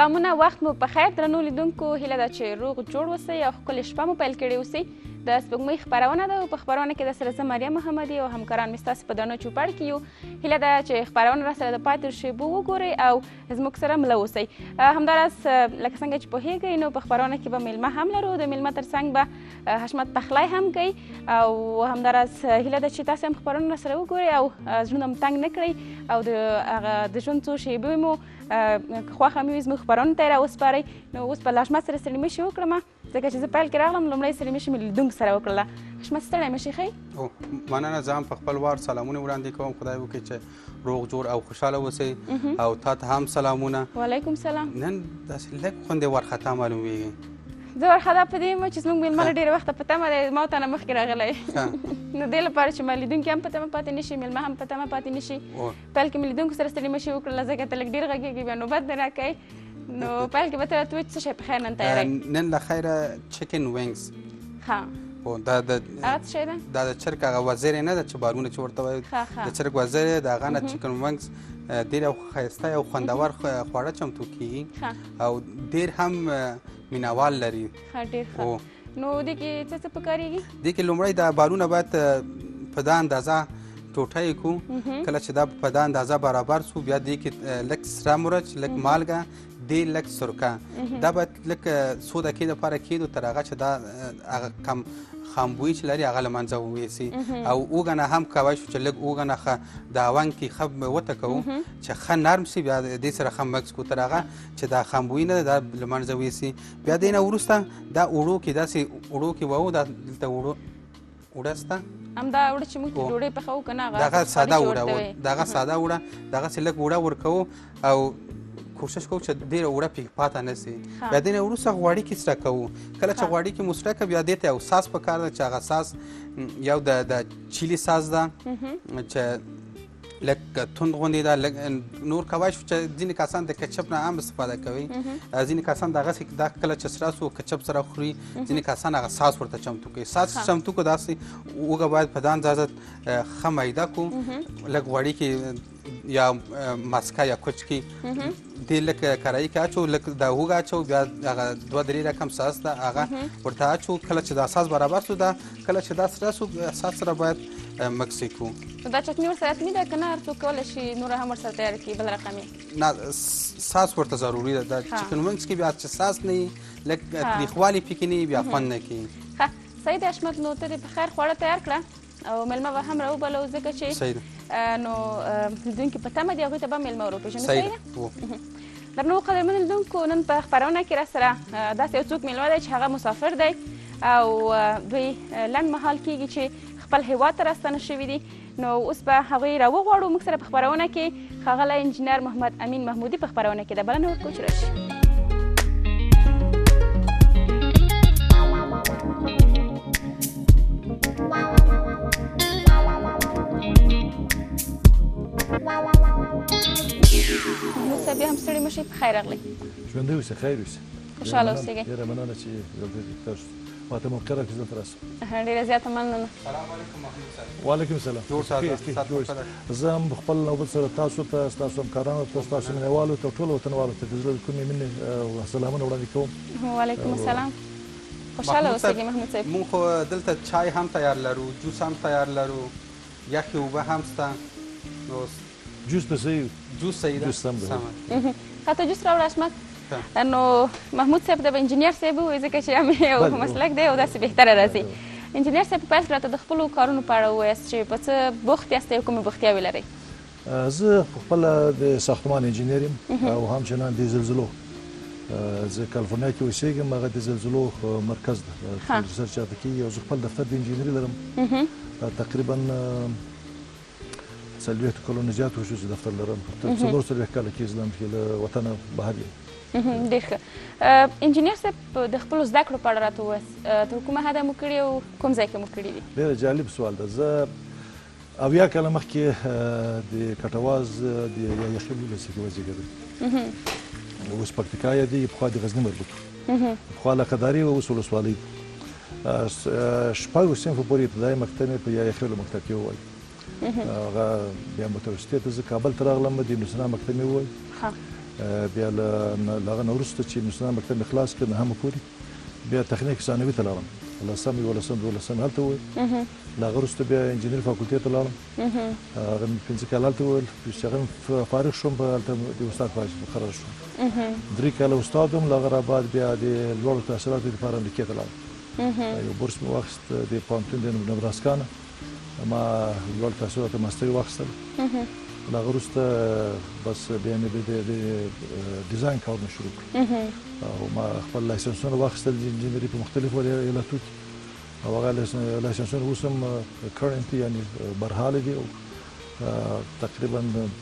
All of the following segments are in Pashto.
سلامونه، وخت مو په خیر. درنو لیدونکو، هیله ده چې روغ جوړ اوسئ او ښکلې شپه مو پیل کړې اوسئ. د سپوږمۍ خپرونه ده او په خپرونه کې درسره زه مریم محمدي او همکاران مې ستاسې په درنو چوپړ کې یو. هیله ده چې خپرونه راسره د پای تر شیبو وګورئ او زموږ سره مله اوسئ. همداراز لکه څنګه چې پوهیږئ نو په خپرونه کې به میلمه هم لرو. د میلمه تر څنګ به حشمت پخلی هم کوي او همداراز هیله ده چې تاسې هم خپرونه راسره وګورئ او زړونه مو تنګ نه کړئ او د ژوند څو شیبې مو خوښه مې وي زموږ خپرونو ته یې راوسپارئ. نو اوس به له حشمت سره ستړي مشي وکړم، ځکه چې زه پیل کې راغلم لومړی ستړي مشي مې لیدونکو سره وکړله. حشمت ستړی مشي ښه؟ مننه. زه هم په خپل وار سلامونه وړاندې کوم. خدای وکړي چې روغ جوړ او خوشحاله اوسئ او تا ته هم سلامونه. وعلیکم سلام. نن داسې لږ خوندې وارخطا معلومیږي. زه وارخطا په دې یم چې زموږ میلمه له ډېره وخته په تمه دی، ما ته نه مخکې راغلی نو دې لپاره چې ما لیدونکي هم په تمه پاتې نه شي، میلمه هم په تمه پاتې نه شي. پیل کې مې لیدونکو سره ستړي مشي وکړله، ځکه ته لږ ډېر غږېږي بیا نوبت دې راکوي. نو پیل کې به ته راته وایي څه شی په خیر نن تیاروئ؟ نن له خیره چکن وینګز. ښه، دا هغه څه شی ده؟ دا د چرګ هغه وزرې نه ده چې بارونه چې ورته وایي، د چرګ وزرې د هغه نه چکن وینګز ډېر یو ښایسته او خوندور خواړه چمتو کېږي او ډېر هم مینوال لري. ښه، ډېر ښه. نو دې کې څه څه پکارېږي؟ دې کې لومړی دا بالونه باید په دا اندازه ټوټه یې کړو. کله چې دا په دا اندازه برابر سو بیا دې کې لږ سره مرچ، لږ مالګه، ډېر لږ سرکه. دا باید لږ څو دقیقې دپاره کېږدو تر هغه چې دا هغه کم خامبویي چې لري هغه له منځه وویسي. او اوږه نه هم کولی شو چې لږ اوږه نه ښه د اونګ کې ښه وټکوو چې ښه نرم سي، بیا دې سره ښه مکس کړو تر هغه چې دا خامبویي نه ده دا له منځه ویسي. بیا دې نه وروسته دا اوړو کې داسې اوړو کې وو، دا دلته اوړه شته همدا اوړه چې موږ په ډوډۍ پخوو که نه دغه ساده اوړه، دغه ساده اوړه دغسې لږ اوړه ورکوو او کوشش کوو چې ډېره اوړه پکې پاته نه سي. بیا دې نه وروسته غوړي کې سره کوو. کله چې غوړي کې مو سره کړه بیا دې ته یو ساس پکار ده چې هغه ساس یو د چیلي ساس ده چې لږ توند غوندې ده. لږ نور کولی شو چې ځینې کسان د کچپ نه هم استفاده کوي، ځینې کسان دغسې دا کله چې سره سو کچپ سره خوري، ځینې کسان هغه ساس ورته چمتو کوي. ساس چمتو کړو داسې اوږه باید په دا اندازه ښه میده کړو، لږ غوړي کې یا ماسکه یا کوچ کې دې لږ کراهي کې اچو، لږ د هوږه اچو، بیا هغه 2-3 رقم ساس ده هغه ورته اچو. کله چې دا ساس برابر سو دا کله چې دا سره سو ساس سره باید مکس یې کړو. دا چټني ورسره حتمي ده که نه هر څوک کولی شي نوره هم ورسره تیاره کړي بل رقم یې؟ نه، ساس ورته ضروري ده. د چکن وینګز کې بیا چې ساس نه وي لږ تریخوالی پکې نه وي بیا خوند نه کوي. ښه، صحیح دی حشمت. نو ته دې په خیر خواړه تیار کړه او میلمه به هم راوبلو، ځکه چې نو لیدونکي په تمه دي هغوی ته به میلمه وروپېژنو. صحیح ده. درنو قدرمنو لیدونکو، نن په خپرونه کې راسره داسې یو څوک میلمه دی چې هغه مسافر دی او دوی لنډ مهال کېږي چې خپل هیواد ته راستانه شوي دي. نو اوس به هغوی راوغواړو موږ سره په خپرونه کې. ښاغلی انجینر محمد امین محمودي په خپرونه کې ده. بلنه ورکړو چې راشي. محمود صاحب بیا هم ستړي مشئ، په خیر راغلی. ژوندی اوسئ، خیر اوسئ. خوشحاله اوسئ. ډېره مننه چې ماته موقع راکړې دلته راسم. ډېره زیاته مننه. سلام علیکم محمود صاحب. وعلیکم سلام. زه هم خپل نوبت سره تاسو ته، ستاسو همکارانو ته، ستاسو مینهوالو ته، ټولو وطنوالو ته د زړه کومې مینې او سلامونه وړاندې کوم. وعلیکم السلام. خوشحاله اوسئ محمود صاحب. مونږ خو دلته چای هم تیار لرو، جوس هم تیار لرو، یخې اوبه هم شته. نو جوس به صحیح جوس صحیح ده. جوس هم ده. ښه، ته جوس راوړه حشمت. نو محمود صاحب ته به انجینر صاحب ووایي، ځکه چې هم یو مسلک دی او داسې بهتره راځي. انجینر صاحب په پیل کې راته د خپلو کارونو په اړه ووایاست چې په څه بوخت یاست او کومې بوختیاوې لرئ؟ زه خپله د ساختمان انجینر یم او همچنان د زلزلو. زه کالیفورنیا کې اوسېږم، هغه د زلزلو مرکز ده، ریسرچ هلته کېږي او زه خپل دفتر د انجینري لرم. تقریبا 40 کلونو زیات وشو چې دفتر لرم. 40 کاله کې زه له وطنه بهر یم. ډېر ښه. انجینر صاحب د خپلو زده کړو په اړه راته ووایاست، تر کومه حده مو کړي او کوم ځای کې مو کړي دي؟ ډېر جالب سوال ده. زه 80 کاله مخکې د کټواز د یخې ولسوالۍ کې وزیږېدم. اوس پکتیکا یادېږي، پخوا د غزني مربوط و. پخوا لقداري و، اوس ولسوالۍ. 6 صنفو پورې ابتدایي مکتب مې په یخېلو مکتب کې ووایي. هغه بیا متوسطې ته زه کابل ته راغلم، د نوسنا مکتب مې ووایي. بیا له هغه نه وروسته چې مسلمان مکتب مې خلاص کړ 9مه پورې بیا تخنیک ثانوي ته لاړم 10 11 12 هلته وویل له هغه وروسته بیا انجینر فاکولټې ته لاړم هغه مې 5 کاله هلته وویل چې هغه فارغ شوم هلته د استاد په حیث مقرر شوم 3 کاله استاد وم له هغه بعد بیا د لوړو تحصیلاتو لپاره امریکې ته لاړم یو بورس مې واخیست د پوهنتون د نبراسکا نه ما لوړ تحصیلاتو ماستري واخیستل له هغه وروسته بس بیا مې د ډیزاین کارونه شروع کړل او ما خپل لایسنسونه واخیستل د انجینري په مختلفو ایالتو کې او هغه لایسنسونه اوس هم کرنټلي یعنې برحاله دي او تقریبا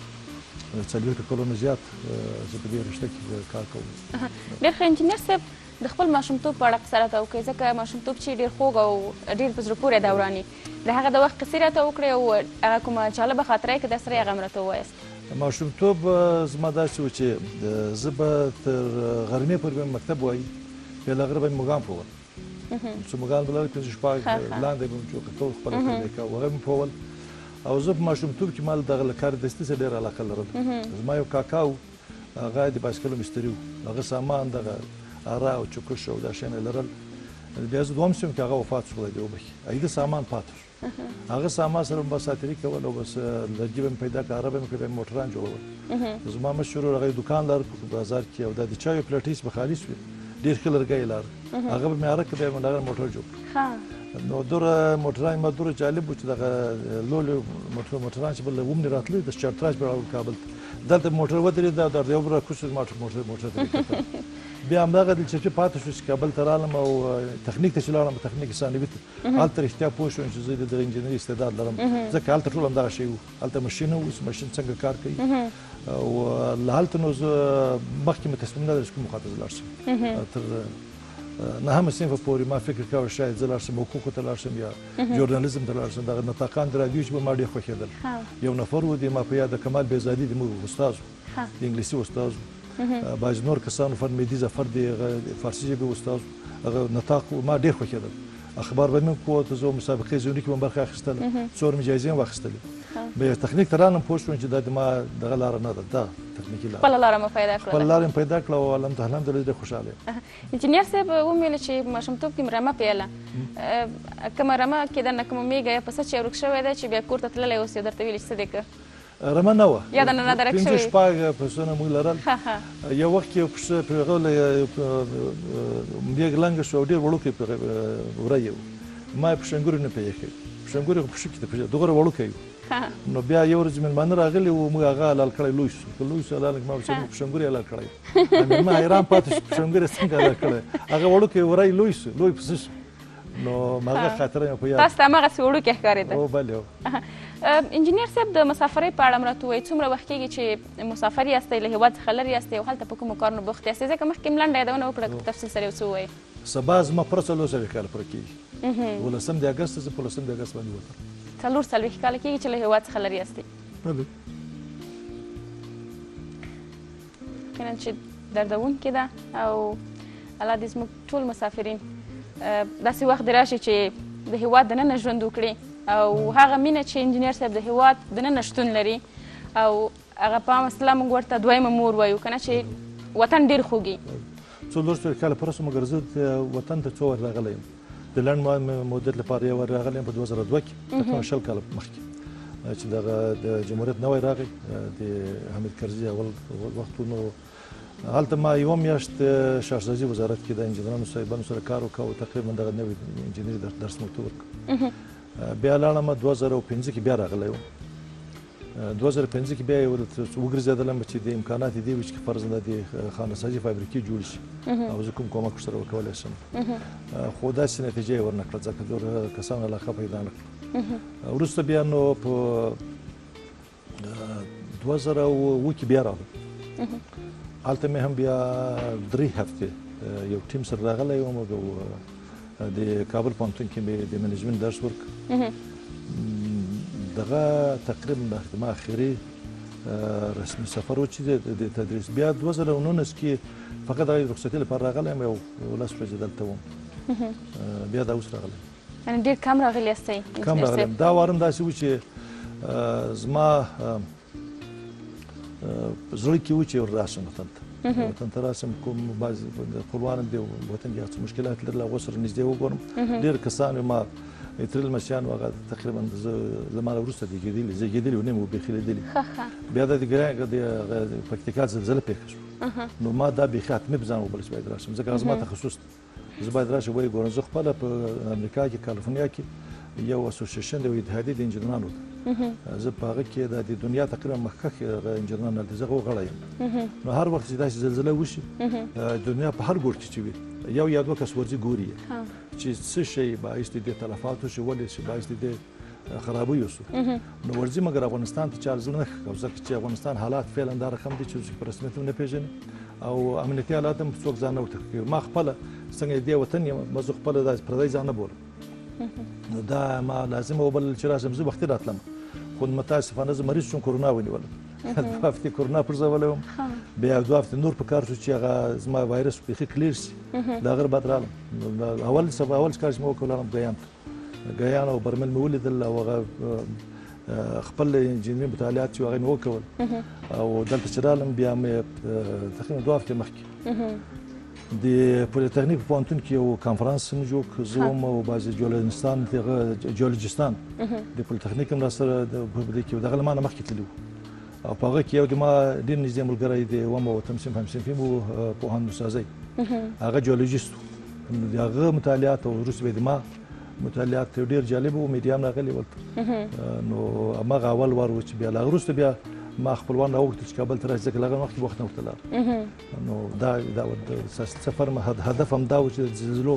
40 کلونو زیات زه په دې رشته کې کار کوم. ډېر ښه انجینر صاحب د خپل ماشومتوب په اړه قصه راته وکړئ ځکه ماشومتوب چې ډېر خوږ او ډېر په زړه پورې دوران وي د هغه د وخت قصې راته وکړئ او هغه کومه جالبه خاطره یې که درسره یې هغه هم راته ووایاست. ماشومتوب زما داسې و چې زه به تر غرمې پورې به مکتب وایي بیا له غره به مې مږان پوول چې مږان به لرل 5 شپږ لاندې به مې چوکه کول خپله کړی کوه هغه مې پوول او زه په ماشومتوب کې ما دغه له کار دستي سره ډېره علاقه لرل زما یو کاکا و هغه د بایسکلو مستري و هغه سامان دغه اره او چکش او دا شیان لرل بیا زه دوم شوم چې هغه وفات شو خدای دې وبخښي هغه سامان پاتې شو هغه سامان سره بس ساتري کول او بس لرګي به مې پیدا کړ عربه مې کړی موټران جوړول زما مشهور هغه دکان لر په بازار کې او د چایو پلاټیس به خالص وي ډېر ښه لرګی لار هغه به مې عرق بیا مې هغه موټر جوړ نو دوره موټران ما دوره جالب و چې دغه لولو موټران چې بل ومنې راتلو د چارتراج به راوړل کابل دلته موټر ودرېد او د یو بل راکوز موټر بیا همدغه دلچسپي پاتې شو چې کابل ته رالم او تخنیک ته چې لاړم تخنیک ثانوي ته هلته رښتیا پوه شوم چې زه د انجینري استعداد لرم ځکه هلته ټول همدغه شی و هلته ماشین و ماشین څنګه کار کوي او له هلته نو زه مخکې مې تصمیم نه لرل چې کوم خواته زه لاړ شم تر 9مه صنفه پورې ما فکر کاوه شاید زه لاړ شم حقوقو ته لاړ شم یا ژورنالیزم ته لاړ شم دغه نطاقان د راډیو چې به ما ډېر خوښېدل یو نفر و د ما په یاد کمال بیزادي د موږ استاد و د انګلیسي استاد و بعض نور کسانو فرمیدي ظفر د فارسي ژبې استاد هغه نطاق ما ډېر خوښېدل اخبار به مې کوه ته زه مسابقې ژوندي کې به مې برخه اخیستله څومره مې جایزې هم واخیستلې بیا تخنیک ته رالم پوه شوم چې دا د ما دغه لاره نه ده دا تخنیکي لاره خپله لاره مو پیدا کړله خپله لاره مې پیدا کړه او الحمدلله ډېر خوشحاله یم. انجینر صاحب ومویل چې په ماشومتوب کې مې رمه پیله کومه رمه کې درنه کومه میږه یا پسه چې ورک شوی دی چې بیا کور ته تللی اوس یو درته ویلي چې څه دی که رمه نه وه یا د نه درک شوی 5 شپږ پسونه موږ لرل یو وخت کې یو پسه په هغه میږ لنګه شو او ډېر وړوکی وری و ما یې په شنګوري نه پیدا کړی په شنګوري خو په شي کې دغوره وړوکی و نو بیا یو ورځ مېلمانه راغلي وو موږ هغه حلال کړی لوی شو که لوی شو حلال ما په شنګوري حلال کړی مېلمه حیران پاتې شو په شنګوري څنګه حلال کړی هغه وړوکی وری لوی شو لوی پسه شو نو هغه خاطره مې په یاد تاسو ته هماغسې وړوکی ښکارېده او بلې انجینر صاحب د مسافرۍ په اړه م راته ووایئ څومره وخت کېږي چې مسافر یاستئ له هېواد څخه لرې یاستئ او هلته په کومو کارونو بوخت یاستئ ځکه مخکې م لنډه یادونه وکړه که په تفصیل سره یو څه ووایئ سبا زما پوره 4 کاله پوره کېږي 15 د اګست زه په 15 د اګست باندې وتم 4 کاله کېږي چې له هېواد څخه لرې یاستئ بلې یقینا چې دردونکې ده او الله دې زموږ ټول مسافرین داسې وخت دې راشي چې د هېواد دننه ژوند وکړي او هغه مینه چې انجینر صاحب د هېواد دننه شتون لري او هغه په عامه اصطلاح موږ ورته دویمه مور وایو که نه چې وطن ډېر خوږي 4 کاله پرسته مګر زه وطن ته 2 ور راغلی یم د لنډ مدت لپاره یو ور راغلی یم په 2002 کې تقریبا 20 کاله مخکې چې دغه د جمهوریت نوی راغی د حمید کرزي اول وختونو هلته ما یوه میاشت شهرسازي وزارت کې د انجینرانو صاحبانو سره کار وکړ او تقریبا دغه نوي انجینري درس مو ورته وکړ بیا لاړم 2005 کې بیا راغلی وم 2005 کې بیا وګرځېدلم چې د امکانات دي چې فرض نه دي خانه‌سازي فابریکې جوړې شي او زه کوم کومک ورسره وکولی شم خو داسې نتیجه یې ورنه کړه ځکه ډېر کسانو علاقه پیدا نه کړه وروسته بیا نو په 2007 کې بیا راغلم هلته مې هم بیا 3 هفتې یو ټیم سره راغلی وم او د کابل پوهنتون کې مې د منیجمنت درس ورکړ دغه تقریبا ما اخري رسمي سفر و چې د تدریس بیا 2019 کې فقط د رخصتي لپاره راغلی یم یو 10 ورځې دلته وم بیا دا اوس راغلی یعنې ډېر کم راغلي یاستئ کم راغلی دا وارم داسې و چې زما زړه کې و چې ور راشم وطن ته وطن ته راشم کوم بعضې خپلوان دي وطن کې څه مشکلات لري هغو سره نږدې وګورم ډېر کسان ما ترې لمسیان هغه تقریبا زما نه وروسته دي کېدلي زیږېدلي و نه مو بیخي لیدلي بیا د پکتیکا زلزله پېښه شوه نو ما دا بیخي حتمي په ځان وبلل چې باید راشم ځکه زما تخصص زه باید راشم ویې ګورم زه خپله په امریکا کې کالیفورنیا کې یو اسوسییشن د اتحادیې د انجینرانو ده زه په هغه کې د دنیا تقریبا مخکښ انجینران دي زه هغو غړی یم نو هر وخت چې داسې زلزله وشي دنیا په هر ګوټ کې چې وي یو یا دوه کس ورځي ګوري چې څه شی باعث د دې تلفات وشي ولې شي باعث د دې خرابۍ وشو نو ورځي مګر افغانستان ته چا زړه نه ښه کوي ځکه چې افغانستان حالات فعلا دا رقم دي چې په رسمیت هم نه پېژني او امنیتي حالات هم څوک ځان نه ورته کوي ما خپله څنګه دې وطن یم زه خپله داسې پردی ځان نه بولم نو دا ما لازمه وبلل چې راشم زه وختي راتلم خو متاسفانه زه مریض شوم کورونا ونیولم 2 هفتې کورونا پرځولی وم بیا 2 هفتې نور په کار شو چې هغه زما وایرس بیخي کلیر شي د هغه بعد رالم اول کار چې مې وکړ لاړم ګیان ته ګیان او برمل مې ولیدل او هغه خپل انجینري مطالعات چې هغه مې وکول او دلته چې رالم بیا مې تقریبا 2 هفتې مخکې د پولیتخنیک په پوهنتون کې یو کانفرانس هم جوړ کړ زه وم او بعضې جیولوجستان د پولیتخنیک هم راسره دې کې دغه له ما نه مخکې تللي وو او په هغه کې یو د ما ډېر نږدې ملګری دی وم او تم صنفي مو پوهاند نوسازی هغه جیولوجیست و د هغه مطالعات او وروسته بیا د ما مطالعات ډېر جالب و میډیا هم راغلي ولته نو هماغه اول وار و چې بیا له هغه وروسته بیا ما خپلوان راوغوښتل چې کابل ته راشي ځکه له هغه وخت وخت نه ورته لاړم نو دا سفر هدف هم دا و چې د زلزلو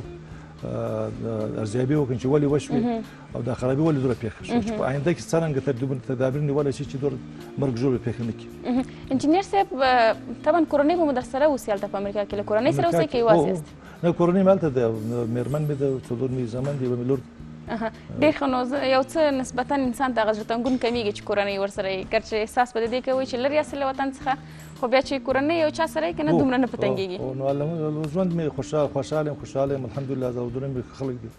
ارزیابي وکړم چې ولې وشوې او دا خرابي ولې دومره پېښه شوه چې په آینده کې څرنګه تدابیر نیولی شي چې دومره مرګ ژوبله پېښه نه کړي انجینر صاحب طبعا کورنۍ به مو درسره اوسي هلته په امریکا کې له کورنۍ سره اوسئ که یوازې یاست نه کورنۍ مې هلته ده مېرمن مې ده څلور مې زامن دي یوه مې لور ډېر ښه نو یو څه نسبتا انسان ته هغه زړه تنګون کمیږي چې کورنۍ ورسره یي ګر چې احساس به د دې کوئ چې لرې یاست له وطن څخه خو بیا چې کورنۍ یو چا سره یي که نه دومره نه په تنګېږي نو ژوند مې خوشحاله یم الحمدلله زاودونه مې خلک دي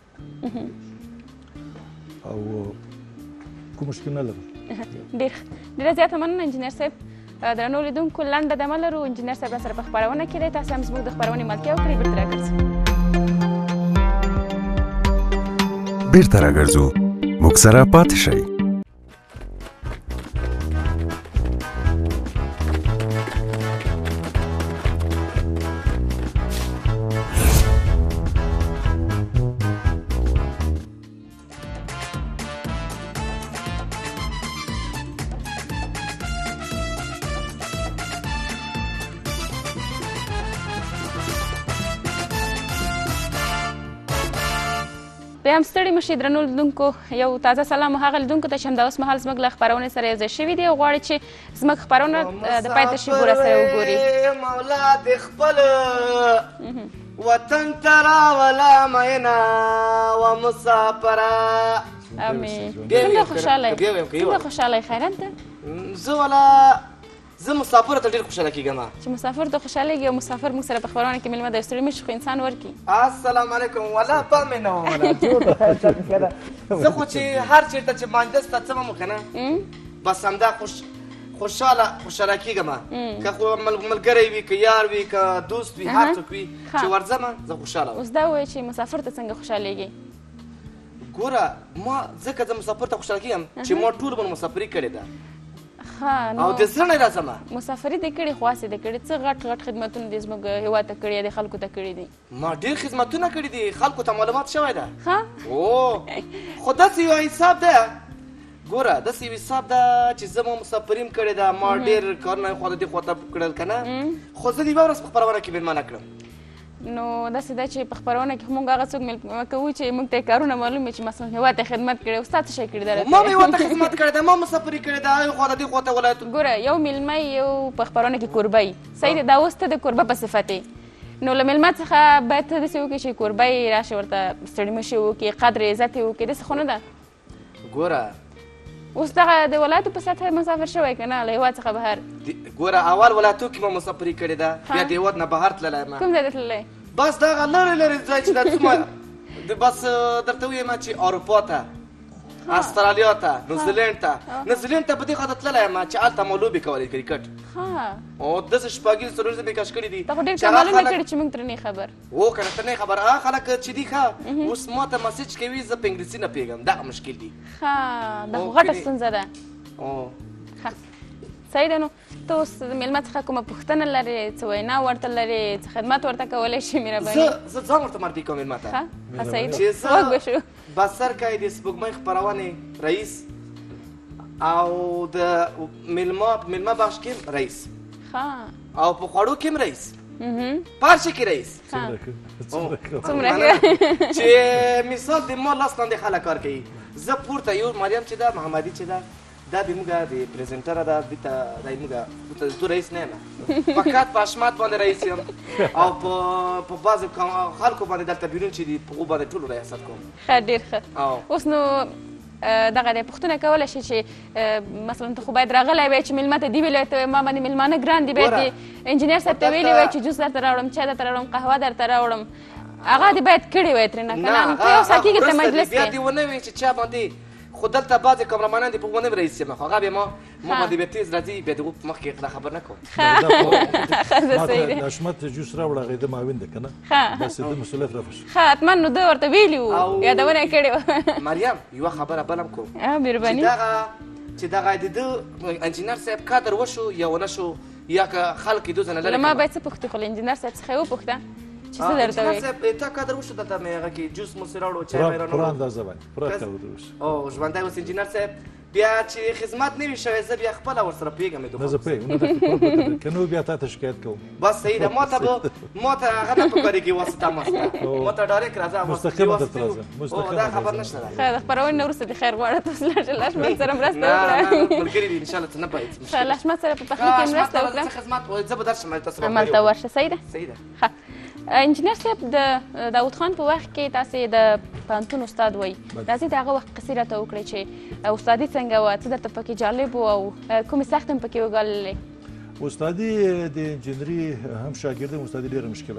او کوم مشکل نه لرم ډېره زیاته مننه انجینر صاحب درنو لیدونکو لنډه دمه لرو انجینر صاحب راسره په خپرونه کې دی تاسو هم زموږ د خپرونې ملتیا وکړئ بېرته راګرځو بیرته راګرځو موږ سره پاتې شئ بیا هم ستړي مشئ درنو لیدونکو یو تازه سلام هغه لیدونکو ته چې همدا اوس مهال زموږ له خپرونې سره یو ځای شوي دي او غواړي چې زموږ خپرونه د پای ته شیبو راسره وګوري مولا دې خپل وطن ته راوله مینه و مسافره امین څومره خوشحاله یې خیرات ده زه والا زه مسافر ته ډېر خوشحاله کېږم چې مسافر ته خوشحالېږي او مسافر موږ سره په خپرونه کې مېلمه دی ستړي مشي خو انسان ورکړي السلام علیکم والا پام مې نه و والا زه خو چې هر چېرته چې مانجس ته څمه که نه بس همدا خوشحاله کېږم که خو ملګری وي که یار وي که دوست وي هر څوک وي چې ورځمه زه خوشحاله وم اوس دا ووایه چې مسافر ته څنګه خوشحالېږي ګوره ما ځکه زه مسافر ته خوشحاله کېږم چې ما ټول عمر مسافري کړې ده او د زړه نه راځم مسافري دې کړې خو هسې دې کړې څه غټ خدمتونه دې زموږ هېواد ته کړي دي خلکو ته کړي دي ما ډېر خدمتونه کړي دي خلکو ته معلومات شوی ده خو داسې یو حساب ده ګوره داسې یو حساب ده چې زه ما مسافري هم کړې ده ما ډېر کارونه خوا ته دې خوا ته کړل که نه خو زه دې یوه ورځ په خپرونه کې مېلمانه کړم نو داسې ده چې په خپرونه کې موږ هغه څوک مېلمه کوو چې موږ ته یې کارونه معلوم وي چې مثلا هېواد ته خدمت کړی او ستا څه شی کړي ده ما هېواد ته خدمت کړی ده ما مسافري کړې ده یو خوا ته دې خوا ته ولایتونه ګوره یو مېلمه یو په خپرونه کې کوربه یي صحیح دی دا اوس ته د کوربه په صفت یې نو له مېلمه څخه باید ته داسې وکړي چې کوربه یې راشي ورته ستړي مشي وکړي قدر عزت یې وکړي داسې خو نه ده ګوره اوس دغه د ولایتو په سطحه مسافر شوی که نه له هېواد څخه بهر ګوره اول ولایتو کې ما مسافري کړې ده بیا د هېواد نه بهر تللی یم کوم ځای ته تللی بس دغه لرې ځای چې دا څومره بس درته ووایم چې اروپا ته استرالیا ته نیوزیلند ته نیوزیلند ته په دې خاطر تللی یم چې هلته مو لوبې کولې کرکټ او داسې شپږیز څلوریزې مې کش کړي دي تا خو ډېر کمالونه کړي چې موږ ترې نه خبر و که نه ته نه خبر هغه خلک چې دي ښه اوس ما ته مسیج کوي زه په انګلیسي نه پوهېږم دغه مشکل دي ښه دا خو غټه ستونزه ده صحیح ده نو ته اوس د مېلمه څخه کومه پوښتنه لرې څه وینا ورته لرې څه خدمت ورته کولی شي مهرباني زه ځان ورته معرفي کوم مېلمه ته ښه صحیح ده چې غوږ به شو بسرکی د سپوږمۍ خپرونې رئیس او د مېلمه بخش کې رئیس او په خوړو کې رئیس پارچه کې رئیس څومره چې مثال د ما لاس لاندې خلک کار کوي زه پورته یو مریم چې ده محمدي چې ده دا د موږ د پریزنټره ده دې ته دا موږ تو رئیس نه یم فقط په اشمات باندې رئیس یم او په بعضې خلکو باندې دلته بیرون چې دي په هغو باندې ټولو ریاست کوم ښه ډېر ښه اوس نو دغه دی پوښتنه کولی شي چې مثلا ته خو باید راغلی وی چې مېلمه ته دې ویلی ته ما باندې مېلمانه ګران دي باید د انجینر صاحب ته ویلي وی چې جوس درته راوړم چای درته راوړم قهوه درته راوړم هغه دې باید کړې وی ترې نه که نه ته یو ساعت کېږي ته مجلس بیا دې ونه وي چې چا باندې خو دلته بعضې کامرامانان دي په ونه رئیس یم خو هغه بیا ما باندې بیا تیز راځي بیا د هغو په مخکې دا خبر نه کوم د حشمت جوس راوړه هغې د معاون دی که نه بس د مسؤلیت رفع شو ښه حتما نو ده ورته ویلي وو یادونه یې کړې وه مریم یوه خبره بل هم کوم مهرباني چې دغه د ده انجینر صاحب کادر وشو یا ونه شو یا که خلک یې دو ځنه لرې له ما باید څه پوښتې خو له انجینر صاحب څخه یې وپوښته چې څه درته وایي انجینر صاحب تا کادر وشو دلته مې هغه کې جوس موسې راوړو چای مې پوره اندازه باندې پوره کار وشو او ژوندی اوس انجینر صاحب بیا چې خدمت نه وي شوی زه بیا خپله ورسره پوهېږم نه زه پوهېږم که نه بیا تا ته شکایت کوم بس صحیح ده ما ته هغه نه پکارېږي واسطه مسته ما ته ډایرکټ راځه مستقیمه درته راځه دا خبر نشته ده ښه د خپرونې نه وروسته دې خیر غواړه ته اوس لاړ شه لاشمت سره مرسته نه وکړه ملګري دي انشاءالله څه نه باید ښه لاشمت سره په پخلي کې مرسته وکړه خدمت زه به درشم تاسو هملته ورشه صحیح ده صحیح ده ښه انجینر صاحب د داود خان په وخت کې تاسې د پوهنتون استاد وایي راځئ د هغه وخت قصې راته وکړئ چې استادي څنګه وه څه درته پکې جالب و او کومې سختې هم پکې وګاللې استادي د انجینري هم شاګردم استادي ډېره مشکله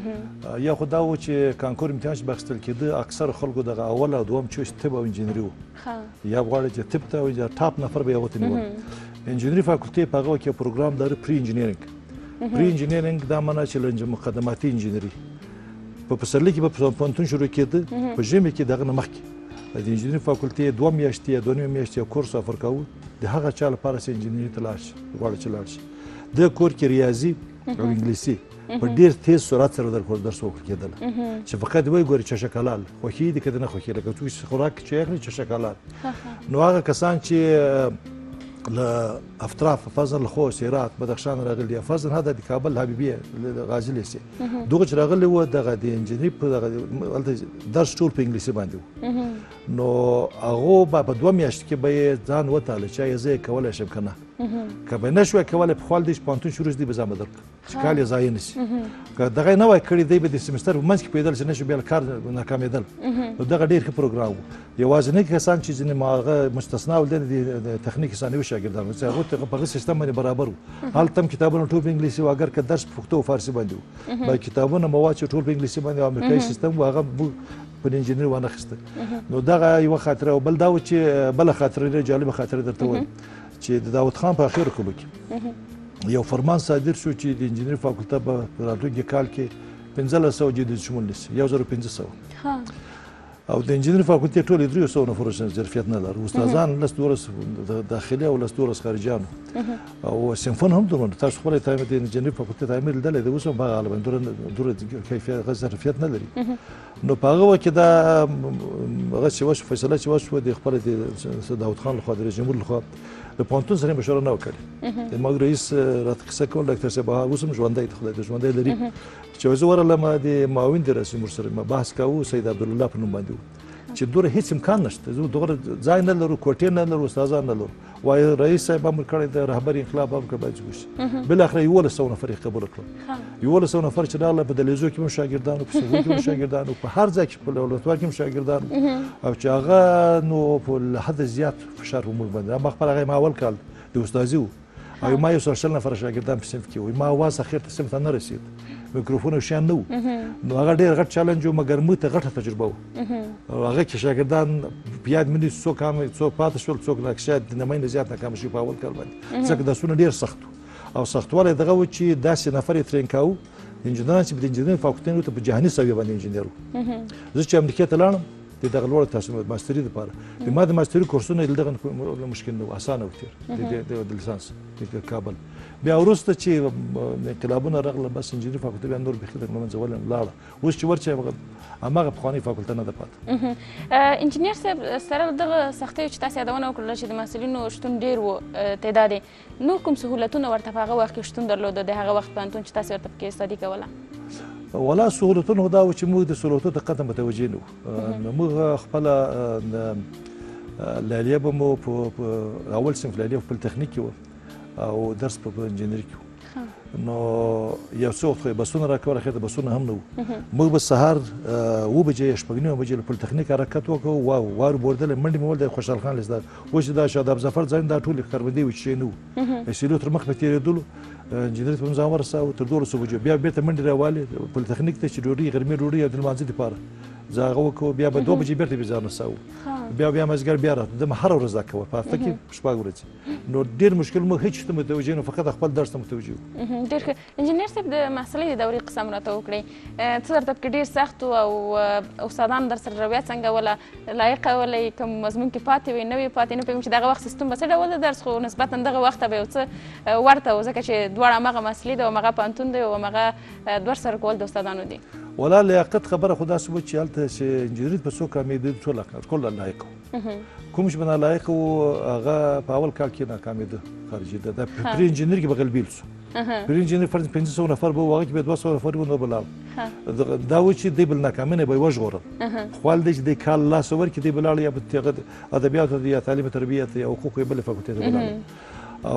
وه یا خو دا و چې کانکور امتحان چې به اخیستل کېده اکثر خلکو دغه اول او دوم چویس طب او انجینري و یا غواړي چې طب ته یا ټاپ نفر به یې هغو ته نیول انجینري فاکولټي په هغه وخت کې پروګرام لري پری انجینرینګ پری انجینرینګ دا معنا چې مقدماتي انجینري په پسرلي کې به پوهنتون شروع کېده په ژمي کې دغه نه مخکې د انجینري فاکولټي 2 میاشتې یا 2 میاشتې کورس افر کاوه د هغه چا لپاره چې انجینري ته لاړ شي غواړي چې لاړ شي د کور کې ریاضي او انګلیسي په ډېر تیز سرعت سره درس وکړل کېدل چې فقط وایي ګوري چشک حلال خوښي دي که نه خوښي لکه تو خوراک چې اخلي چشک حلال نو هغه کسان چې له افتراف فضل خو سیرات بدخشان راغلي فضل هذا د کابل حبیبیه غازی لیسي دغه چې راغلي و دغه د انجینری په دغه درس ټول په انګلیسي باندې نو هغه په 2 میاشتې کې به ځان وتاله چې زه کولای شم کنه که به نشوي کولای په خپل د پوهنتون شروع دي به ځم درک چې کال یې ضایع نشي که دغه نه وای کړی دی به د سمستر په منځ کې پیدل چې نشو بیا کار ناکامېدل نو دغه ډېر ښه پروګرام و یوازینی کسان چې ځینې هغه مستثنا ول د تخنیکي ثانوي شاګردان چې هغه په هغه سیستم باندې برابر و هلته هم کتابونه ټول په انګلیسي و اگر که درس په پښتو او فارسي باندې و باید کتابونه مواد چې ټول په انګلیسي باندې او امریکایي سیستم و هغه په انجینري وانه اخیسته نو دغه یوه خاطره او بل دا و چې بله خاطره ډېره جالبه خاطره درته وایم چې د داود خان په اخرو کلو کې یو فرمان صادر شو چې د انجینري فاکولټه په راتلونکي کال کې 1500 جدید شمول نیسي 1500 او د انجینري فاکولټې ټول 300 نفر ظرفیت نه لري استادان لس دورس داخلي او لس دورس خارجيانو او صنفونه هم درونه تاسو خپل تایم د انجینري فاکولټې تعمیر دلې د اوسم په غالبا دور کیفیت ظرفیت نه لري نو په هغه وخت دا هغه چې وشو فیصله چې وشو د خپل د داود خان لخوا د رژیم لخوا د پوهنتون سره مشوره نه وکړي د موږ رئیس راته قصه کول ډاکټر صاحب اوسم ژوندی خدای دې ژوندی لري چې زه ورلم د معاون د رئیس سره ما بحث کاوه سید عبدالله په نوم باندې چې دوره هیڅ امکان نشته زه دوره ځای نه لرو کوټې نه لرو استادان نه لرو وای رئیس صاحب امر کړی د رهبري انقلاب هم کباج وشي بل اخر یو له 100 نفر قبول کړ یو له 100 نفر چې راغله په دلیزو کې هم شاګردانو په سوګو کې هم شاګردانو په هر ځای کې په لابراتوار کې هم شاګردانو او چې هغه نو په حد زیات فشار هم باندې ما خپل هغه ما اول کال د استادي او ما یو 100 نفر شاګردان په صنف کې وي ما واس اخر ته صنف نه رسید میکروفون او شیان نه وو نو هغه ډېر غټ چالنج و مګر موږ ته غټه تجربه وه او هغه کې شاګردان په یاد مې دي څوک پاتې شول څوک شاید د نیمۍ نه زیات ناکامه شوي په اول کال باندې ځکه درسونه ډېر سخت او سختوالی دغه و چې داسې نفر یې ترېن کاوه انجینران چې د انجینرینګ فاکولټې ته په جهاني سویه باندې انجینر وو زه چې امریکا ته لاړم د دغه لوړه تحصیل ماستري دپاره ما د ماستري کورسونه یې دغه مشکل نه و اسانه و تېر د لیسانس د کابل بیا وروسته چې انقلابونه راغله بس انجینري فاکولټه بیا نور بیخي د منځه ولاړه اوس چې ورچې هماغه پخوانۍ فاکولټه نه ده پاته انجینر صاحب سره دغه سختیو چې تاسو یادونه وکړله چې د محصلینو شتون ډېر و تعداد یې نور کوم سهولتونه ورته په هغه وخت کې شتون درلوده د هغه وخت پوهنتون چې تاسو ورته پکې استادي کوله ولا سهولتونه دا و چې موږ د سهولتونو ته قطعا متوجه نه وو موږ خپله لیلیه به مو په اول صنف لیلیه په پلتخنیک کې وه او درس په انجینري کې نو یو څه وخت بسونه راکول اخر ته بسونه هم نه وو موږ به سهار 7 بجې شپږ نیمه بجې له پلتخنیک حرکت وکړو وارو بوردل منډې مې ول د خوشحال خان لیسدار اوس دا شاداب ظفر ځای دا ټول خربندې و چې نه وو اصلي تر مخ په تېرېدلو انجینري ته مې ځان ورساوه تر 12 بجو بیا بیرته منډې راوالې پلتخنیک ته چې ډوډۍ غرمې ډوډۍ او د لمانځه دپاره زه هغه وکړو بیا به 2 بجې بیرته مې ځان رساوه بیا مازدیګر بیا راته ده هره ورځ دا کوه په هفته کې 6 ورځې نو ډېر مشکل مو هیڅ ته متوجه نه فقط خپل درس ته متوجه وو ډېر ښه انجینر صاحب د محصلۍ د دورې قسم راته وکړئ څه درته پکې ډېر سخت و او استادانو در سره رویه څنګه وله لایقه ولئ کوم مضمون کې پاتې وئ نه وئ پاتې نه پوهېږم چې دغه وخت سیستم به څه ډول د درس خو نسبتا دغه وخت ته به یو څه ورته و ځکه چې دواړه همغه محصلې ده او همغه پوهنتون دی او همغه دوه سره کول د استادانو دي ولا لیاقت خبره خو داسې وه چې هلته چې انجینري په څو کامېده ټول لایق وو کوم چې به نالایق وو هغه په اول کال کې ناکامېده خارجي ده دا پرې انجینري کې به غلبیل سو پرې انجینري فرض 500 نفر به وو هغه کې به 200 نفر وو نور به لاړ دا و چې دی بل ناکامي نه به یې وژغورل خو هلته چې دی کال لاس ورکړي دی به لاړ یا په ادبیاتو یا تعلیم تربیت یا حقوقو یا بلې فاکولټې ته به لاړ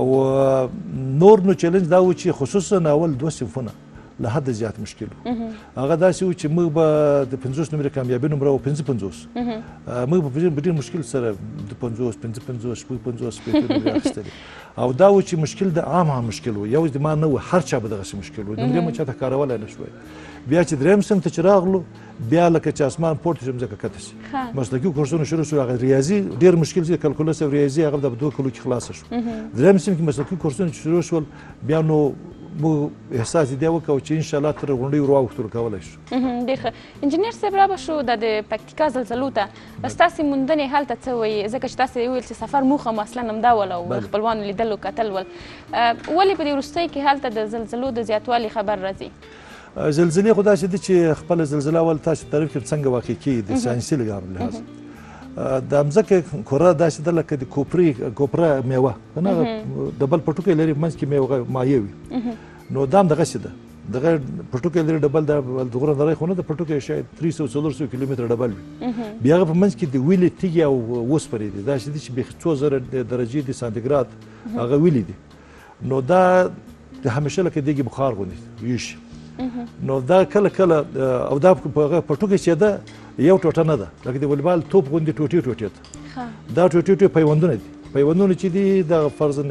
او نور نو چیلنج دا و چې خصوصا اول 2 صنفونه له حد زیات مشکل و هغه داسې و چې موږ به د 50 نمرې کامیابي نمره و 55 موږ به په ډېر مشکل سره 50 55 55 نمرې اخیستلې او دا و چې مشکل د عام مشکل و یو د ما نه و هر چا به دغسې مشکل و نمرې مو چاته کارولی نه شوی بیا چې درېیم صنف ته چې راغلو بیا لکه چې اسمان پورته شو ځمکه کښته شي مسلکي کورسونه شروع شو هغه ریاضي ډېر مشکل چې کلکولس او ریاضي هغه د 2 کلو کې خلاصه شو درېیم صنف کې مسلکي کورسونه شروع شول بیا نو موږ احساس دې وکړو چې انشاءالله تر غونډۍ ور واوښتلو کولی شو ډېر ښه انجینر صاحب را به شو د پکتیکا زلزلو ته ستاسې موندنې هلته څه وایي ځکه چې تاسې ویل چې سفر موخه مو اصلا همدا ول او خپلوانو لیدل او کتل ول ولې په دې وروستیو کې هلته د زلزلو د زیاتوالي خبر راځي زلزلې خو داسې دي چې خپله زلزله ول تاسو تعریف کړئ څنګه واقع کېږي د ساینسي لحاظ د مځکې کره داسې ده لکه د کوپره میوه که نه د بل پټوکی لري منځ کې میوه مایع وي نو دا هم دغسې ده دغه پټوکی لري ډبل د غره نری خو نه د پټوکی شاید 300-400 کیلومتره ډبل وي بیا هغه په منځ کې د ویلې تیږې او وسپرې دي داسې دي چې بیخي 2000 درجې د سانتیګراد هغه ویلې دي نو دا د همیشه لکه دیګې بخار غوندې ویشي نو دا کله او دا په پټوکی چې ده یو ټوټه نه ده لکه د والیبال توپ غوندې ټوټې ده دا ټوټې پیوندونه دي پیوندونه چې دي د فرض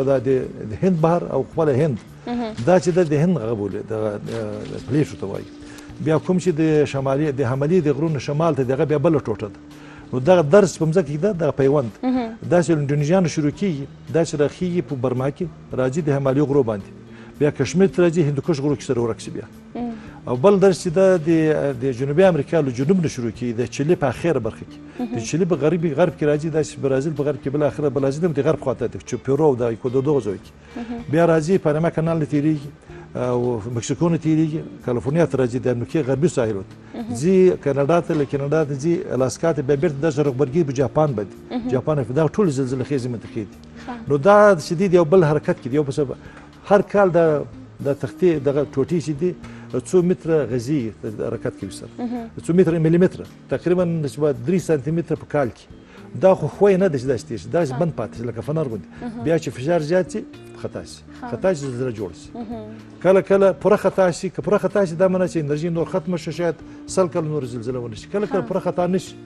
د هند بحر او خپله هند دا چې د هند هغه بولي د پلیشو ته وایي بیا کوم چې د شمالي د حملي د غرونو شمال ته دغه بیا بله ټوټه ده نو دغه درس په مځکه کې ده دغه پیوند داسې اندونیزیانو شروع کېږي داسې راخېږي په برما کې راځي د حمالي غرو باندې بیا کشمیر ته راځي هندوکش غرو کې سره ورک شي بیا او بل درس چې ده د جنوبي امریکا له جنوب نه شروع کېږي د چیلي په اخره برخه کې د چیلي په غرب کې راځي داسې برازیل په غرب کې بالاخره برازیل هم د غرب خواته ده چې پیرو او د ایکوادور دغه ځای کې بیا راځي پاناما کانال نه تېرېږي او مکسیکو نه تېرېږي کالیفورنیا ته راځي د امریکې غربي ساحلو ته ځي کاناډا ته له کاناډا ته ځي الاسکا ته بیا بېرته داسې رغبرګي په جاپان باندې جاپان دا ټول زلزله خیزې منطقې دي نو دا شدید یو بل حرکت کې دی یو په هر کال د تختې دغه ټوټې چې دي 2 متره غزي حرکت کوي سره 2 متره ملي متره تقریبا 3 سانتي متره په کال کې دا خو خوی نه ده چې داسې تېر شي داسې بند پاتې شي لکه فنر غوندې بیا چې فشار زیات شي خطا شي زلزله جوړه شي کله پوره خطا شي که پوره خطا شي دا معنی چې انرژي نور ختمه شي شاید 100 کاله نور زلزله ونه شي کله پوره خطا نه شي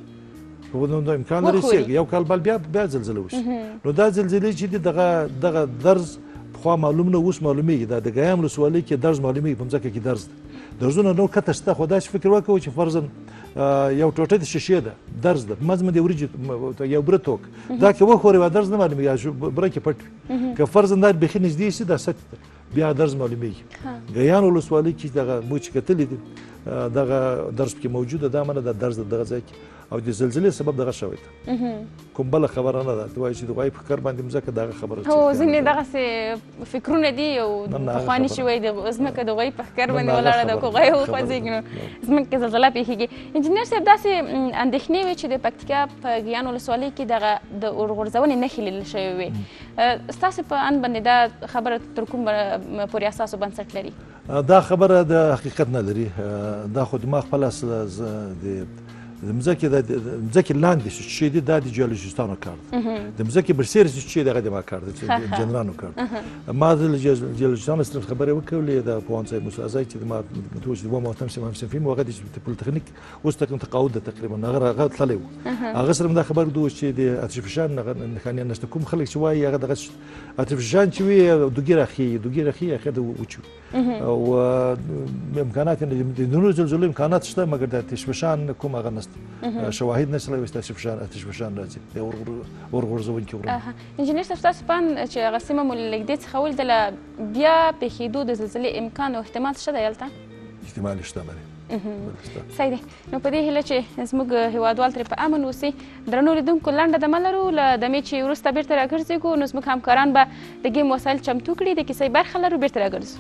نو امکان لري چې یو کال بل بیا زلزله وشي نو دا زلزلې چې دي دغه درز پخوا معلوم نه اوس معلومیږي دا د ګیام ولسوالۍ کې درز معلومیږي په ځمکه کې درز ده درزونه نور کته شته خو داسې فکر وکړو چې فرضاً یو ټوټه د شیشې ده درز ده مزمه د وریجې یو بره توک دا که وخورې درز نه معلومیږي بره کې پټ وي که فرضاً دا بیخي نږدې شي دا سطح ده بیا درز معلومیږي ګیان ولسوالۍ کې دغه موږ چې کتلي دي دغه درز پکې موجوده دا منه د درز دغه ځای کې او د زلزلې سبب دغه شوی ده کوم بله خبره نه ده ته وایي چې د غوایي په ښکر باندې مځکه دغه خبره هو ځینې دغسې فکرونه دي او پخواني چې وایي د ځمکه د غوایي په ښکر باندې ولاړه ده که غوایي وخوځېږي نو ځمکې کې زلزله پېښېږي انجینر صاحب داسې اندېښنې وې چې د پکتیکا په ګیان ولسوالۍ کې دغه د اورغورځونې نښې لیدل شوې وې ستاسې په اند باندې دا خبره تر کوم پورې اساس او بنسټ لري دا خبره د حقیقت نه لري دا خو دما خپله د مځکې لاندې چې دي دا د جیولوژیستانو کار دی د مځکې برسېره چې دغه د ما کار دی چې انجنیرانو کار ما د جیولوژیستانو سره خبرې وکړلې د پوهنځی موسی ازای چې ما توش د دوه مهتم شم همصنفي مو هغه د پولیتخنیک اوس تقاعد ده تقریبا هغه تللی و هغه سره دا خبر دوه چې د اتریفشان نښانې نشته کوم خلک چې وایي هغه دغه اتریفشان چې وي دوګي راخي اخر د وچو او امکانات د نورو زلزلو امکانات شته مګر د اتریفشان کوم هغه نشته شواهد نشته چې اتریفشان راځي د اورغورځونکي غرونه انجینر صاحب ستاسو په اند چې هغه سیمه مو له نږدې څخه ولیدله بیا پېښېدو د زلزلې امکان او احتمال شته دی هلته احتمال شته لري صحیح دی نو په دې هیله چې زموږ هیوادوال ترې په امن اوسي درنو لیدونکو لنډه دمه لرو له دمې چې وروسته بیرته راګرځېږو نو زموږ همکاران به د ګیم وسایل چمتو کړي د کیسې برخه لرو بیرته راګرځو